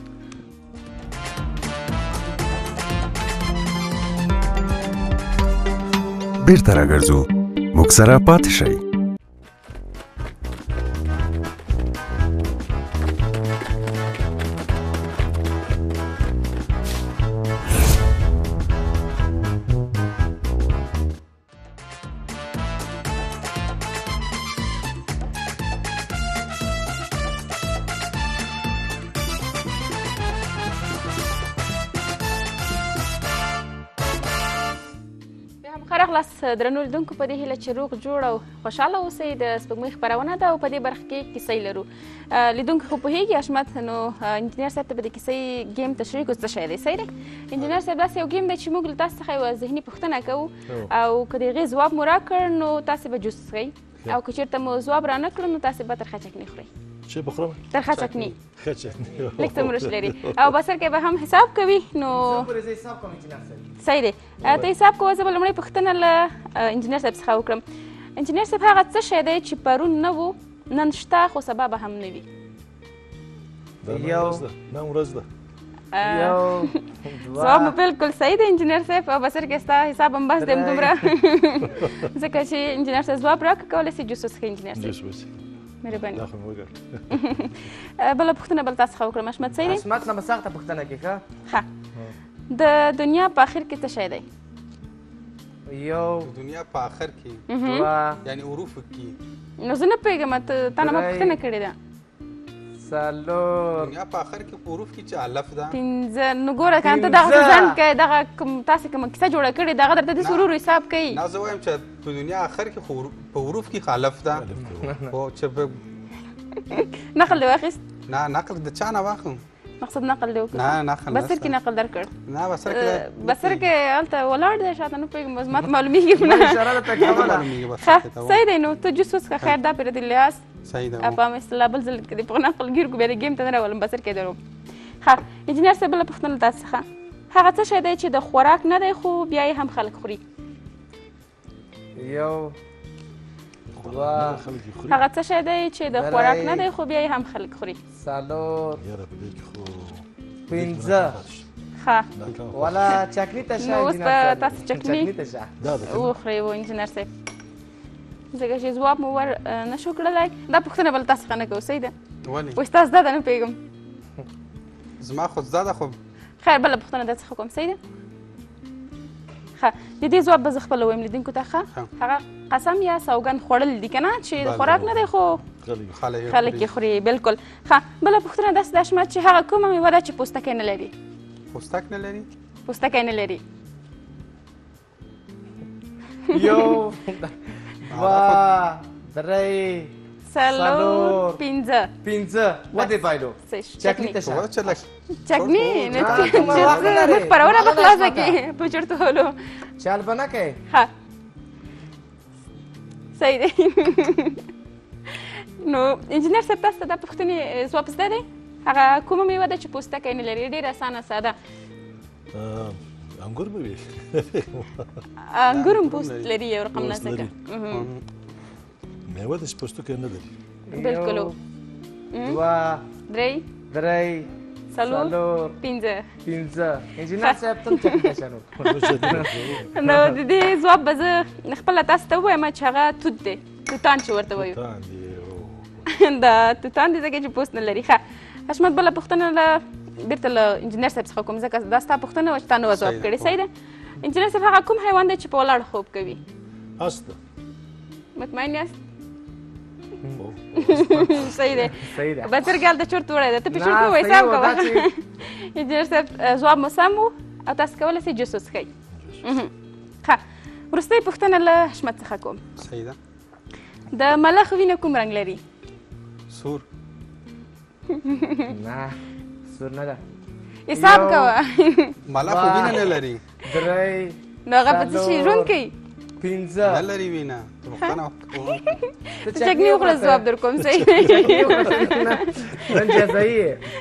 بیرته راګرځو موږ سره پاتې شئ درنو لیدونکو په دې هیله چې روغ جوړ او خوشحاله اوسئ د سپوږمۍ خپرونه ده او په دې برخه کې کیسې لرو لیدونکو خو پوهېږي حشمت نو انجینر صاحب ته به د کیسې ګیم تشریح کړو څه شی دی صحیح دی انجینر صاحب داسې یو ګیم دی چې موږ له تاسو څخه یوه ذهني پوښتنه کوو او که د هغې ځواب مو راکړ نو تاسې به جوس څښئ او که چېرته مو ځواب رانه کړ نو تاسې به ترخه چکني خورئ چی بخورم؟ ترخه چکني لږ څه مرچ لري او بسر کې به هم حساب کوي نو صحیح دی ته حساب کوه زه به لومړی پوښتنه له انجینر صاحب څخه وکړم انجینر صاحب هغه څه شی دی چې پرون نه و نن شته خو سبا به هم نه وي نن ورځ ده ځواب مو بالکل صحیح دی انجینر صاحب او بسر کې ستا حساب هم بس دی همدومره ځکه چې انجینر صاحب ځواب راکړه کولی سي جوس وڅښئ انجینر صاحب مهرباني بله پوښتنه بل تا څخه وکړم حشمت صحیح دی حشمت نه به سخته پوښتنه کې ښه د دنیا په آخر کې څه شی دی یو دنیا په آخر کې یعنی حروف کې نو زه نه پوهېږم تا نه ما پوښتنه کړې ده څلور دنیا په آخر کې په حروف کې چې الف ده پنځه نو ګوره که ته دغسې ځنډ کوې دغه تاسې کومه کیسه جوړه کړې ده هغه درته داسې ورو حساب کوي نه زه وایم چې په دنیا آخر کې په حروف کې الف ده خو چې نقل دې واخیست نه نقل د چا نه واخلم مقصد نقل دې وکړ نه نقل بسر کې نقل درکړ نه بسر کې هلته ولاړ دی شاته نه پوهېږم ما ته معلومېږي صحیح دی نو ته جوس وڅښه خیر دا پرې د لحاظ صحیح ده په اصطلاح بل ځل کې په نقل ګیر کو بیا د ګیم ته نه راولم بسر کې دروم ښه انجینر صاحب بله پوښتنه له تاسو څخه هغه څه شی دی چې د خوراک نه دی خو بیا یې هم خلک خوري یو دوه هغه څه شی دی چې د خوراک نه دی خو بیا یې هم خلک خوري څلور پنځه ښه والا چکني ته شه نو اوس به تاسو چکني وخورئ و انجینر صاحب ځکه چې ځواب مو ور نه شو کړلی دا پوښتنه بل تاسو څخه نه کوو صحیح ده ولې اوس تاسو دا نه پوهېږم زما خو زده ده خو خیر بله پوښتنه در څخه کوم صحیح ده ښه د دې ځواب به زه خپله ووایم لیدونکو ته ښه هغه قسم یا سوګند خوړل دي که نه چې د خوراک نه دی خو خلک یې خوري بالکل ښه بله پوښتنه داسې ده حشمت چې هغه کومه میوه ده چې پوستکی نه لري پوستک نه لري پوستکی نه لري یو دوه درې څلور پنځه ودې پایلو چکني ته شه چکني نه خپرونه به خلاصه کړي په چرتولو چال به نه کوې ها صحیح دی نو انجینر صاحب تاسو ته دا پوښتنې ځواب زده دی هغه کومه میوه ده چې پوستکی نه لري ډېره اسانه ساده انګور به وي انګور هم پوست لري یو رقم نازکه میوه د چې پوستکی نه لري بالکل دوه درې څلور پنځه انجینر صاحب تم چکني ته شه نو د دې ځواب به زه خپله تاسو ته ووایم چې هغه توت دی توتان چې ورته وایو دا توتان دی ځکه چې پوست نه لري ښه حشمت بله پوښتنه بېرته له انجینر صاحب څخه کوم ځکه دا ستا پوښتنه وه چې تا نه وه ځواب کړې صحیح ده انجینر صاحب هغه کوم حیوان دی چې په ولاړ خوب کوي اس ده مطمئن یاست صحیح دی بچرګال د چورت وړی دی ته په چورت ووایې سم کوه انجینر صاحب ځواب مو سم و او تاسو کولی سئ جوس وڅښئ ښه وروستۍ پوښتنه له حشمت څخه کوم صحیح ده د ملخ وینه کوم رنګ لري سور نه سور نه ده حساب کوه ملخ خو وینه نه لري درې نو هغه په څه شي ژوند کوي پنځه نه لري وینه ته پوښتنه ته چکني وخوره ځواب در کوم صحیح نن جزایي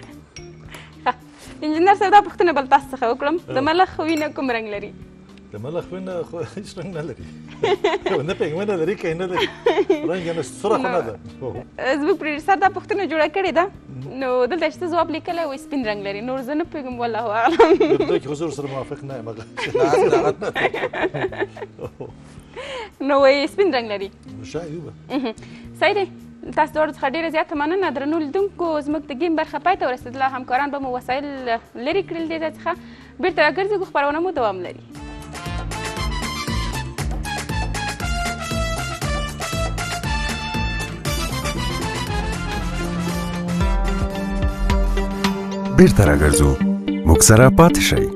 انجینر صاحب دا پوښتنه بل تاسو څخه وکړم د ملخ وینه کوم رنګ لري د ملخ وینه خو هیڅ رنګ نه لري نه پوهېږم ونه لري که یې نه لري رنګ یې نه سره خو نه ده زموږ پروډیوسر دا پوښتنه جوړه کړې ده نو دلته چې ته ځواب لیکلی وایي سپین رنګ لري نور زه نه پوهېږم والله اعلم دې کې خو زه ورسره موافق نه یم نو وایي سپین رنګ لري شاید وي صحیح دی تاسو دواړو څخه ډېره زیاته مننه درنو لیدونکو زموږ د ګیم برخه پای ته ورسېدله همکاران به مو وسایل لرې کړل دې ځای څخه بېرته راګرځېږو خپرونه مو دوام لري بیرته راګرځو موږ سره پاتې شئ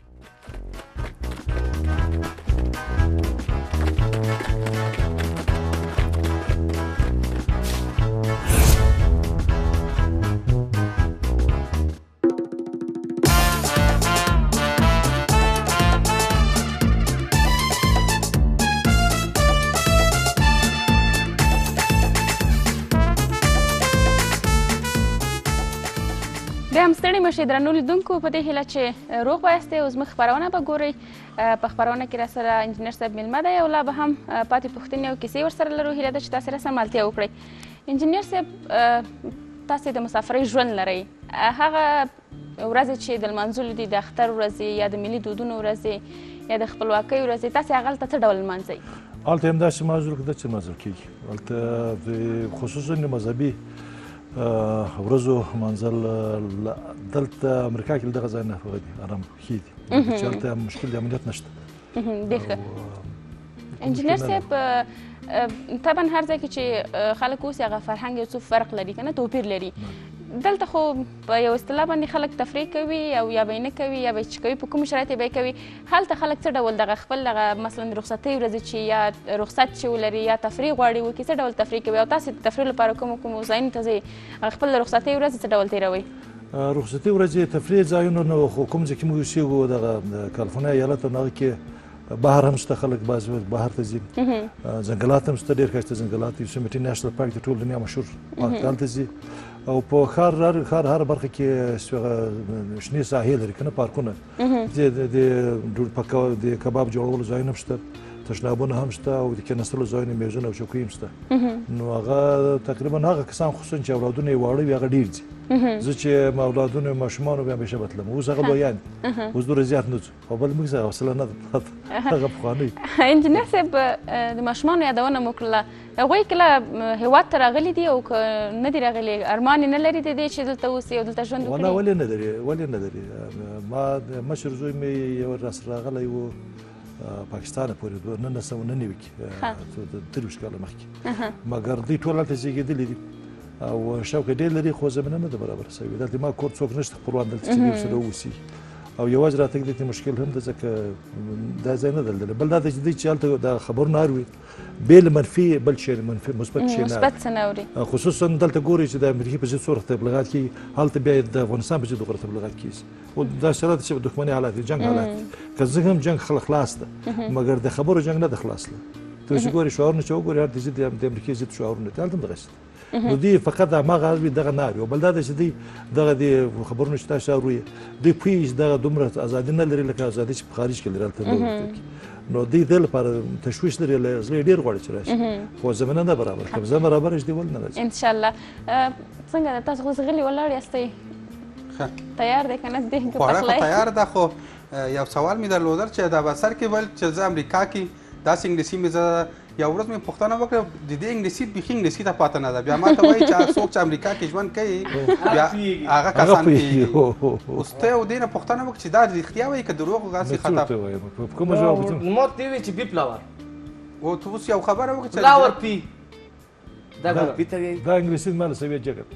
بیا هم ستړي مشئ درنو لیدونکو په دې هیله چې روغ به یاستئ او زموږ خپرونه به ګورئ په خپرونه کې راسره انجینر صاحب میلمه دی او لا به هم پاتې پوښتنې او کیسې ورسره لرو هیله ده چې تاسې راسره ملتیا وکړئ انجینر صاحب تاسې د مسافرۍ ژوند لرئ هغه ورځې چې د لمانځلو دي د اختر ورځې یا د ملي دودونو ورځې یا د خپلواکۍ ورځې تاسې هغه هلته څه ډول لمانځئ هلته همداسې لمانځل کېده چې لمانځل کېږي هلته خصوصا د مذهبي ورځو منزل دلته امریکا کې دغه ځای نه آرام ښې دي چې هلته مشکل د امنیت نشته ډېر ښه انجینر صاحب طبعا هر ځای کې چې خلک اوسي هغه فرهنګ یو څه فرق لري که نه توپیر لري دلته خو په یو اصطلاح باندې خلک تفریح کوي او یا به یې نه کوي یا به یې چې کوي په کومو شرایطو به یې کوي هلته خلک څه ډول دغه خپل دغه مثلا رخصتۍ ورځې چې یا رخصت چې ولري یا تفریح غواړي وکړي څه ډول تفریح کوي او تاسې د تفریح لپاره کومو ځایونو ته ځئ هغه خپل د رخصتۍ ورځې څه ډول تېروئ رخصتۍ ورځې تفریح ځایونه نو خو کوم ځای کې موږ اوسېږو دغه کالیفورنیا ایالت او هغه کې بهر هم شته خلک بعضې بهر ته ځي ځنګلات هم شته ډېر ښایسته ځنګلات یوسمیټي نیشنل پارک د ټول دنیا مشهور پارک هلته ځي او په ښار هر برخه کې شنې ساحې لري که نه پارکونه د کباب جوړولو ځایونه هم شته تشنابونه هم شته او د کېناستلو ځایونه میزونه او چوکۍ هم شته نو هغه تقریبا هغه کسان خصوصا چې اولادونه یې واړه وي هغه ډېر ځي زه چې اولادونه یې ماشومان وم همیشه به تلم اوس هغه لویان دي اوس دومره زیات نه ځو او بل موږ سره حوصله نه ده هغه پخوانۍ انجینر صاحب د ماشومانو یادونه مو کړله هغوی کله هېواد ته راغلي دي او که نه دي راغلي ارمان یې نه لري د دې چې دلته اوسي او دلته ژوند وکړي ولې نه لري ما مشر زوی مې یو راسره راغلی و پاکستان پورې 1999 کې 23 کاله مخکې مګر دوی ټول هلته زېږېدلي دي او شوق یې ډېر لري خو زمینه نه ده برابره سوې دلته ما کور څوک نشته خپلوان دلته چې دوی سره واوسي او یوازې راتګ د دې مشکل هم ده ځکه دا ځای نه دلدلی بل دا ده چې دوی چې هلته دا خبرونه اوري بې له منفي بل شی منفي مثبت شی نه مثبت څه نه اوري خصوصا دلته ګوري چې د امریکې په ضد څومره تبلیغات کوي هلته بیا د افغانستان په ضد غوره تبلیغات کیږي او دا شرط چې دښمني حالات دي جنګ حالات دي که څنګه هم جنګ خلاص ده مګر د خبرو جنګ نه ده خلاص ده ته چې ګورې شعارونه چې وګورې هر د ضد د امریکې ضد شعارونه دي هلته هم دغسې نو دوی فقط هماغه اوري دغه نه اوري او بل دا ده چې دوی دغه د خبرونو چې تاسو اورئ دوی پوهېږي چې دغه دومره ازادي نه لري لکه ازادي چې په خارج کې لري هلته نو دوی دې لپاره تشویش لري زړه یې ډېر غواړي چې راشي خو زمینه نه برابر که زه برابره شي دوی ولې نه راځي انشاءالله څنګه ده تاسو خو غلي ولاړ یاستئ تیار دی که نه دی که خواړه پخلی خو تیار ده خو یو سوال مې درلودل چې دا به سر کې ویل چې زه امریکا کې داسې انګلیسي مې زه یو ورځ مې پوښتنه وکړه د دې انګلیسي بیخي انګلیسي ته پاته نه ده بیا ما ته وایي چې څوک چې امریکا کې ژوند کوي بیا هغه کسان پوهېږي اوس ته یو دې نه پوښتنه وکړه چې دا رښتیا وایي که دروغ داسې خطا کومه جواب ما ته وایي چې بي فلاور او ته اوس یو خبره وکړه چې فلاور پی دا پی ته وایي دا انګلیسي مال سویت جګړه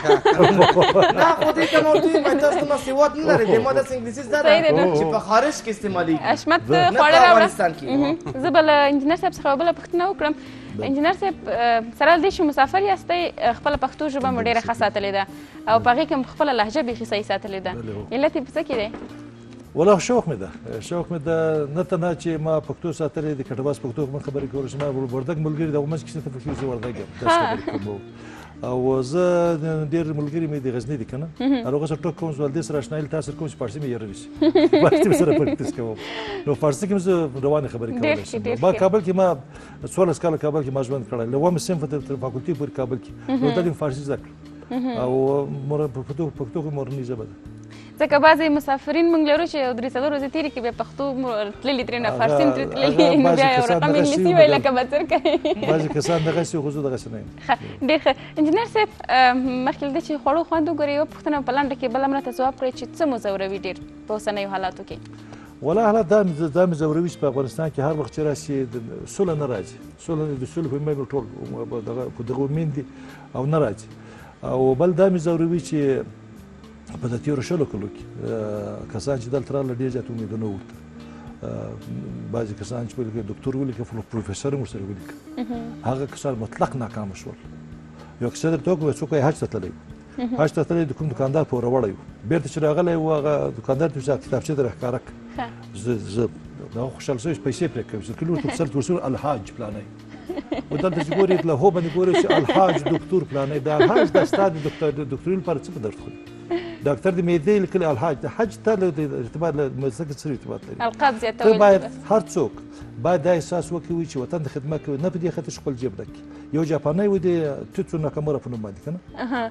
نه خو دې ته نو دوی باید تاسو ته سواد نه لري د ما داسې انګلیسي زده ده چې په خارج کې استعمالېږي حشمت نه خواړه په راوړه افغانستان کې زه به له انجینر صاحب څخه بله پوښتنه وکړم انجینر صاحب سره له دې چې مسافر یاستئ خپله پښتو ژبه مو ډېره ښه ساتلې ده او په هغې کې مو خپله لهجه بیخي صحیح ساتلې ده علت یې په څه کې دی والله شوق مې ده شوق مې ده نه تنها چې ما پښتو ساتلې د کټواز پښتو من خبرې کولې چې ما وردګ ملګري د منځ کې څه ته فکر زه وردګ یم داسې خبرې کوم او زه ډېر ملګري مې د غزني دي که نه هغه سره ټوک کوم زه دې سره اشنایي تا سره کوم چې فارسي مې یاره نیسي فارسي مې سره پرکټیس کوم نو فارسي کې مې زه روانې خبرې کولی شم ما کابل کې ما 16 کاله کابل کې ما ژوند کړی له اوومې صنفه تر فاکولټي پورې کابل کې نو دلته مې فارسي زده کړه او پښتو کې مورنۍ ژبه ده ځکه بعضې مسافرین موږ لرو چې یو 3 ورځې تېرې کې بیا پښتو تللي ترېنه فارسي هم ترې تللي نو بیا یو رقم انګلیسي وایي لکه بڅر کوي بعضې کسان دغسې خو زه دغسې نه یم ډېر ښه انجینر صاحب مخکې له دې چې خوړو خوند وګورئ یوه پوښتنه په لنډه کې بله مرته ځواب کړئ چې څه مو ځوروي ډېر په اوسنیو حالاتو کې والله حالات دا مې ځوروي چې په افغانستان کې هر وخت چې راشي سوله نه راځي سوله د سولې په مې ټول په دغه امید دي او نه راځي او بل دا مې ځوروي چې په د تېرو 20 کلو کې کسان چې دلته راغله ډېر زیات امیدونه ورته بعضې کسان چې ولیکه دکتور ولیکه پروفیسر هم ورسره ولیکه هغه کسان مطلق ناکامه شول یو کیسه درته وکړم څوک یې حج ته تللی و حج ته تللی د کوم دکاندار پورې وړی و بیرته چې راغلی و هغه دکاندار ته چې کتابچې در ښکاره کړه زه هغه خوشحاله شوی چې پیسې پرې کوي چې کلي ورته په سر کې ورسره الحاج پلانی و دلته چې ګورې له هو باندې ګورې چې الحاج دکتور پلانی دا الحاج دا ستا د دکتوري لپاره څه په درد خوري ډاکټر د معدې لیکلي الحاج د حج ته له ارتباط له مدرسه کې څه ارتباط لري القاب زیاتول ته باید هر څوک باید دا احساس وکړي چې وطن ته خدمت کوي نه په دې خاطر چې خپل جیب ډک کړي یو جاپانی و د توتسو ناکامورا په نوم باندې که نه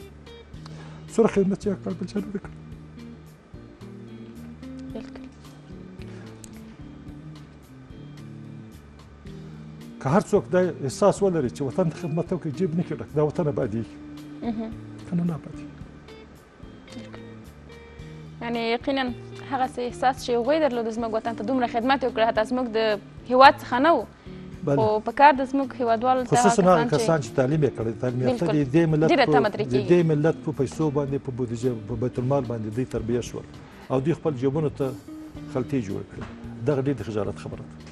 څومره خدمت یې وکړ بل چا نه دی کړی که هر څوک دا احساس ولري چې وطن ته خدمت وکړي جیب نه کړي ډک دا وطن ابادېږي که نه ابادېږي یعنې یقینا هغسې احساس چې هغوی درلود زموږ وطن ته دومره خدمت یې وکړه حتی زموږ د هېواد څخه نه و خو په کار د زموږ هېوادوالو ته خصوصا هغه کسان چې تعلیم یې کړی تعلیم یافته دي د دې ملت په پیسو باندې په بودیجه په بیت المال باندې دوی تربیه شول او دوی خپل جیبونو ته خلطې جوړې کړې دغه ډېر د خجالت خبره ده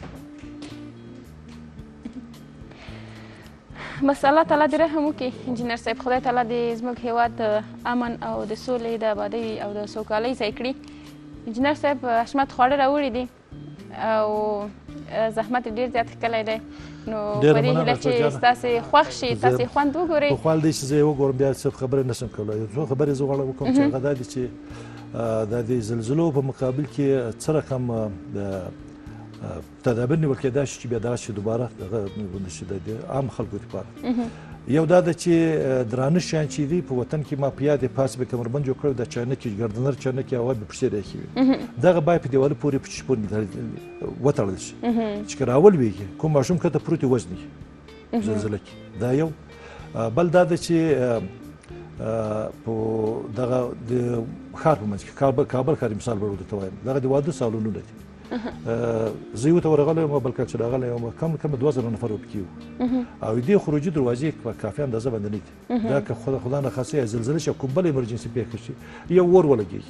بس الله تعالی دې رحم وکړي انجینر صاحب خدای تعالی دې زموږ هېواد د امن او د سولې د آبادۍ او د سوکالۍ ځای کړي انجینر صاحب حشمت خواړه راوړي دي او زحمت یې ډېر زیات ښکلی دی نو په دې هیله چې ستاسې خوښ شي تاسې خوند وګورئ په خوال دی چې زه یې وګورم بیا څه خبرې نه شم کولی څو خبرې زه غواړم وکړم چې هغه دا دي چې د دې زلزلو په مقابل کې څه رقم تدابیر نیول کېدای شي چې بیا دغه شي دوباره دغه شي د عام خلکو لپاره یو دا ده چې درانه شیان چې دي په وطن کې ما په یاد یې پاس به کمربند جوړ کړی د چاینکې ګردنر چاینکې هغه به پښې راښې وي دغه باید په دیوالو پورې په چشپون وتړل شي چې که راولویږي کوم ماشوم کته پروت یې وزني زلزله کې دا یو بل دا ده چې په دغه د ښار په منځ کې کابل ښار مثال به ورته وایم دغه د واده سالونونه دي زه یو ته ورغلی یم بل کال چې راغلی یم کم 2000 نفر پکې وو او دې خروجي دروازې په کافي اندازه باندې نه دي دا که خدا ناخواسته زلزله شي کوم بل ایمرجنسي پېښه شي یو اور ولګېږي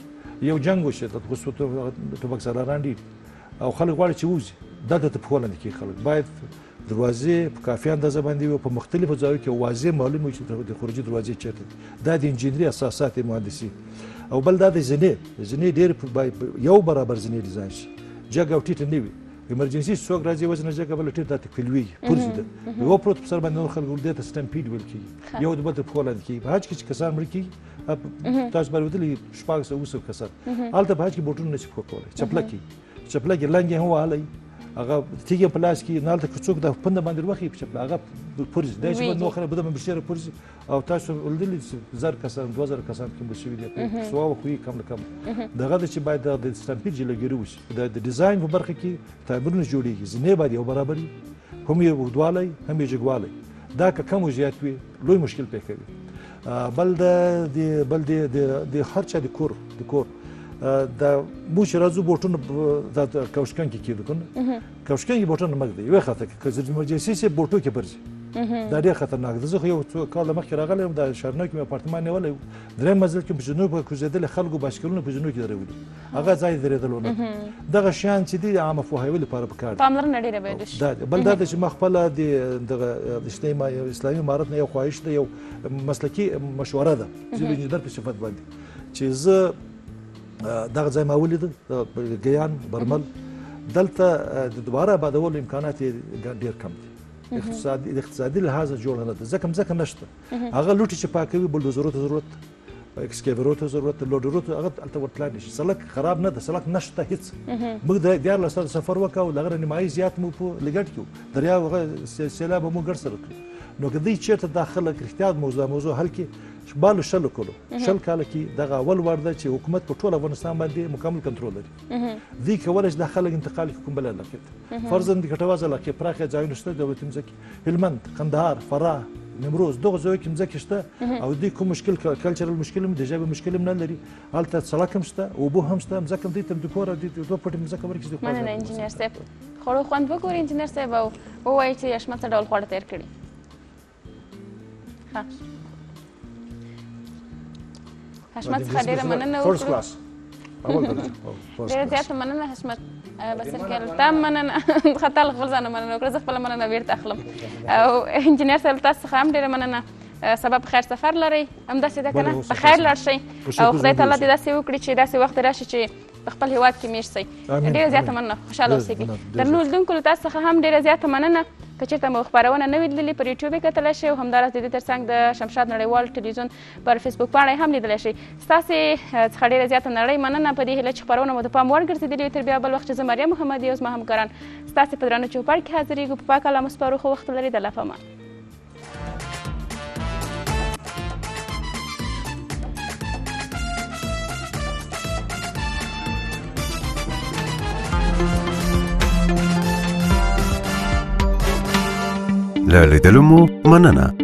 یو جنگ وشي د غوسو ټوپک سالاران دي او خلک غواړي چې ووځي دا د په لاندې کې خلک باید دروازې په کافي اندازه باندې وي په مختلفو ځایو کې واضح معلوم وي چې د خروجي دروازې چیرته دا د انجینري اساسات مهندسي او بل دا د زینې ډېر یو برابر زینې ډیزاین شي جګ او ټیټ نه وي ایمرجنسي څوک راځي وزن جګ بل ټیټ دا تکفلوي پرځي ده یو پروت په سر باندې نور خلک ولدي ته سټمپیډ ویل کی یو د بل په لاندې کې حج کې کسان مړ کی تاسو باندې ودلی شپږ سو کسان البته حج کې بوټونه نشي کولای چپلکی لنګي هم والي هغه تیګه پلاس کې نالته څوک د پند باندې وروخي په هغه پرځ د چې نو خره بده بشیر پرځ او تاسو ولدلی 1000 کسان 2000 کسان کې بشوي دي سو او خو کم دغه چې باید د سټمپیډ جلګری وشي د ډیزاین په برخه کې تعبیرونه جوړیږي زنه باید یو برابري هم یو ودوالي هم یې جګوالي دا که کم زیات وي لوی مشکل پې کوي بل د هر چا د کور دا موږ راځو بوټونه د کوشکان کې کېدو کنه کوشکان کې بوټونه مګ دی یو خاطر کې چې ایمرجنسي سي بوټو کې برځي دا ډېر خطرناک دی زه یو کال مخکې راغلی وم د شهرنو کې مې اپارتمان نیولی و درېیم منزل کې په جنوب کې کوزېدلي خلکو بایسکلونه په جنوب کې درولي هغه ځای درېدل ونه دغه شیان چې دي د عامه پوهاوي لپاره پکار دي پاملرنه ډېره باید وشي بل دا چې ما خپله د اسلامي امارت نه یو خواهش ده یو مسلکي مشوره ده زه د انجینر په صفت باندې چې زه دغه ځای ما ولیده ګیان برمل دلته د دوباره آبادولو امکانات یې ډېر کم دي اقتصادي لحاظ جوړ نه ده ځکه مځکه نشته هغه لوټي چې پاکوي بلډوزرو ته ضرورت اکسکیورو ته ضرورت لوډرو ته هغه هلته ورتلای نشي سړک خراب نه ده سړک نشته هېڅ موږ د 14 ساعته سفر وکړو دغه نیمایي زیات مو په لګټ کې دریاب هغه سیلاب مو ګډ سره کړو نو که دوی چېرته دا خلک رښتیا موضوع حل کړي بالو شل کولو شل کاله کې دغه اول ور ده چې حکومت په ټول افغانستان باندې مکمل کنټرول لري دوی کولی شي دا خلک انتقال کړي کوم بل علاقې ته فرضاً د کټواز علاقې پراخې ځایونه شته دولتي مځکې هلمند کندهار فراه نیمروز دغه ځایو کې مځکې شته او دوی کوم مشکل کلچرل مشکل هم د ژبې مشکل هم نه لري هلته سړک هم شته اوبه هم شته مځکه هم دوی ته د کور او دوه پټې مځکه ورکړي مننه انجینر صاحب خوړو خوند وګورئ انجینر صاحب او ووایئ چې حشمت څه ډول خواړه تیار کړي حشمت څخه ډېره مننه وکړو ډېره زیاته مننه حشمت بصرګل ته مننه خطا له خپل ځانه مننه وکړه زه خپله مننه بېرته اخلم او انجینر صاحب تاسو څخه هم ډېره مننه سبا په خیر سفر لرئ همداسې ده که نه په خیر لاړ شئ او خدای تعالی دې داسې وکړي چې داسې وخت راشي چې په خپل هېواد کې مېشت شئ ډېره زیاته مننه خوشحاله اوسېږئ درنو لیدونکو له تاسو څخه هم ډېره زیاته مننه که چېرته مو خپرونه نه وي لیدلې پر یوټیوب یې کتلی شئ او همداراز د دې تر څنګ د شمشاد نړیوال ټلویزیون پر فیسبوک پاڼه یې هم لیدلی شئ ستاسې څخه ډېره زیاته نړۍ مننه په دې هیله چې خپرونه مو د پام وړ ګرځېدلې وي تر بیا بل وخت چې زه مریم محمدي او زما همکاران ستاسې په درانه چوپړ کې حاضرېږو په پاک الله مو سپارو ښه وخت لرئ د الله په امان له لیدلو مو مننه